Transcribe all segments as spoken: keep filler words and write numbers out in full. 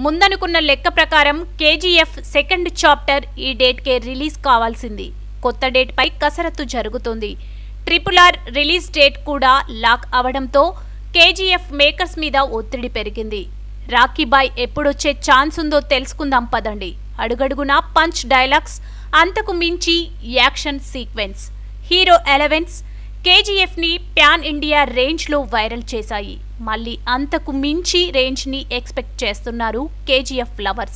ముందనుకున్న లెక్క ప్రకారం KGF second chapter ఈ డేట్కే రిలీజ్ కావాల్సింది. కొత్త డేట్ పై కసరత్తు జరుగుతుంది. ట్రిపుల్ ఆర్ రిలీజ్ డేట్ కూడా లాక్ అవడంతో కేజీఎఫ్ మేకర్స్ మీద ఒత్తిడి పెరిగింది. రాఖీ బాయ్ ఎప్పుడొచ్చే ఛాన్స్ ఉందో తెలుసుకుందాం పదండి. అడుగడుగునా పంచ్ డైలాగ్స్, అంతకు మించి action sequence, hero elevations KGF ని ప్యాన్ ఇండియా రేంజ్ లో వైరల్ చేశాయి. మళ్ళీ అంతకు మించి రేంజ్ ని ఎక్స్పెక్ట్ చేస్తున్నారు కేజీఎఫ్ లవర్స్.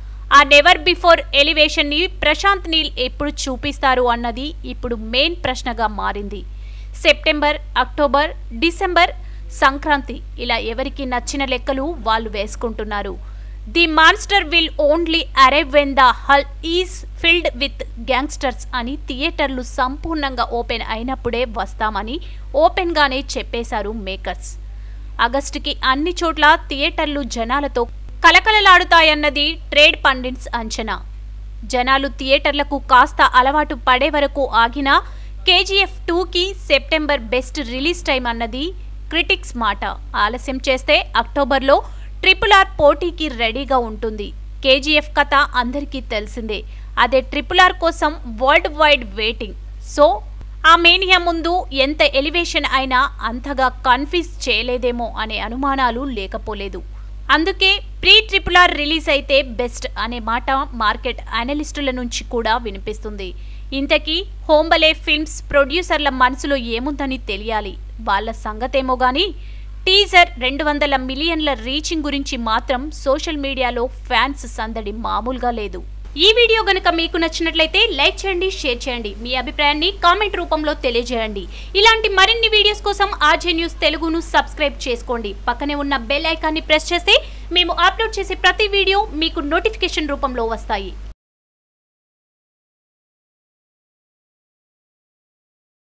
ఆ నెవర్ బిఫోర్ ఎలివేషన్ ని ప్రశాంత్ నీల్ ఎప్పుడు చూపిస్తారు అన్నది ఇప్పుడు మెయిన్ ప్రశ్నగా మారింది. సెప్టెంబర్, అక్టోబర్, డిసెంబర్, సంక్రాంతి ఇలా ఎవరికి నచ్చిన లెక్కలు వాళ్ళు వేసుకుంటున్నారు. The monster will only arrive when the hell is filled with gangsters అని థియేటర్లు సంపూర్ణంగా ఓపెన్ అయినప్పుడే వస్తామని ఓపెన్ గానే చెప్పేశారు మేకర్స్. ఆగస్టుకి అన్ని చోట్ల థియేటర్లు జనాలతో కలకలలాడుతాయన్నది ట్రేడ్ పండిట్స్ అంచనా. జనాలు థియేటర్లకు కాస్త అలవాటు పడే వరకు ఆగినా కేజీఎఫ్ టూకి సెప్టెంబర్ బెస్ట్ రిలీజ్ టైం అన్నది క్రిటిక్స్ మాట. ఆలస్యం చేస్తే అక్టోబర్లో ట్రిపుల్ ఆర్ పోటీకి రెడీగా ఉంటుంది. కేజీఎఫ్ కథ అందరికీ తెలిసిందే. అదే ట్రిపుల్ ఆర్ కోసం వరల్డ్ వైడ్ వెయిటింగ్. సో ఆ మేనియా ముందు ఎంత ఎలివేషన్ అయినా అంతగా కన్ఫ్యూజ్ చేయలేదేమో అనే అనుమానాలు లేకపోలేదు. అందుకే ప్రీ ట్రిపుల్ ఆర్ రిలీజ్ అయితే బెస్ట్ అనే మాట మార్కెట్ అనలిస్టుల నుంచి కూడా వినిపిస్తుంది. ఇంతకీ హోంబలే ఫిల్మ్స్ ప్రొడ్యూసర్ల మనసులో ఏముందని తెలియాలి. వాళ్ళ సంగతేమో గానీ టీజర్ రెండు వందల మిలియన్ల రీచింగ్ గురించి మాత్రం సోషల్ మీడియాలో ఫ్యాన్స్ సందడి మామూలుగా లేదు. ఈ వీడియో గనుక మీకు నచ్చినట్లయితే లైక్ చేయండి, షేర్ చేయండి. మీ అభిప్రాయాన్ని కామెంట్ రూపంలో తెలియజేయండి. ఇలాంటి మరిన్ని వీడియోస్ కోసం ఆర్జే న్యూస్ తెలుగును సబ్స్క్రైబ్ చేసుకోండి. పక్కనే ఉన్న బెల్ ఐకాన్ని ప్రెస్ చేస్తే మేము అప్లోడ్ చేసే ప్రతి వీడియో మీకు నోటిఫికేషన్ రూపంలో వస్తాయి.